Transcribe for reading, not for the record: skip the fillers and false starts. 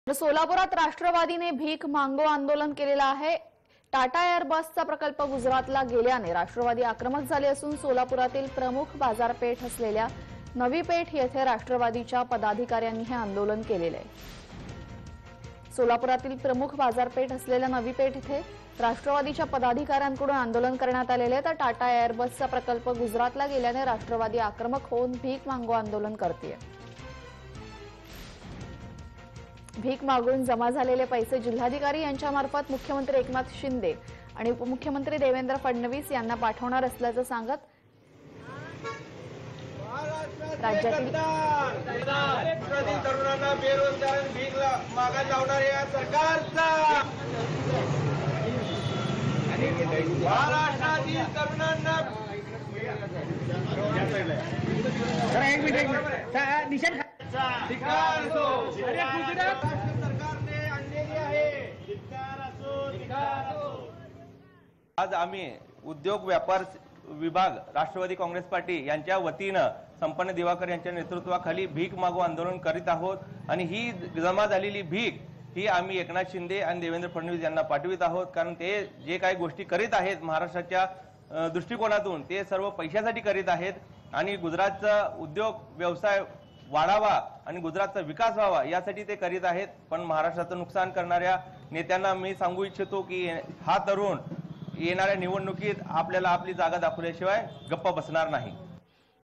सोलापुरात राष्ट्रवादीने भीक मांगो आंदोलन केलेलं आहे। टाटा एअर बसचा प्रकल्प गुजरातला गेल्याने राष्ट्रवादी आक्रमक झाले असून सोलापुरातील प्रमुख बाजारपेठ असलेल्या नवी पेठ येथे राष्ट्रवादीच्या पदाधिकाऱ्यांनी हे आंदोलन केलेले आहे। सोलापुरातील प्रमुख बाजारपेठ असलेल्या नवी पेठ येथे राष्ट्रवादीच्या पदाधिकाऱ्यांकडून आंदोलन करण्यात आलेले आहे। तर टाटा एअर बसचा प्रकल्प गुजरातला गेल्याने राष्ट्रवादी आक्रमक होऊन भीक मांगो आंदोलन करते। भीक मागून जमा झालेले पैसे जिल्हाधिकारी यांच्यामार्फत मुख्यमंत्री एकनाथ शिंदे आणि उपमुख्यमंत्री देवेंद्र फडणवीस यांना पाठवणार असल्याचं सांगत राज्यातील तरुणांना बेरोजगार भीक मागा लावणार या सरकारचा महाराष्ट्रातील तरुणांना आज आम्ही उद्योग व्यापार विभाग राष्ट्रवादी काँग्रेस पार्टी यांच्या वतीने संपन्न दिवाकर यांच्या नेतृत्वाखाली भीक मागो आंदोलन करीत आहोत आणि ही जमा झालेली भीक ही आम्ही एकनाथ शिंदे आणि देवेंद्र फडणवीस यांना पाठवित आहोत। कारण ते जे काही गोष्टी करीत आहेत महाराष्ट्राच्या दृष्टिकोनातून ते सर्व पैशासाठी करीत आहेत आणि गुजरातचा उद्योग व्यवसाय वाढावा आणि गुजरातचा विकास व्हावा यासाठी ते करीत आहेत। पण महाराष्ट्राचं नुकसान करणाऱ्या नेत्यांना मी सांगू इच्छितो की हा तरुण येणाऱ्या निवडणुकीत आपल्याला आपली जागा दाखवल्याशिवाय गप्प बसणार नाही।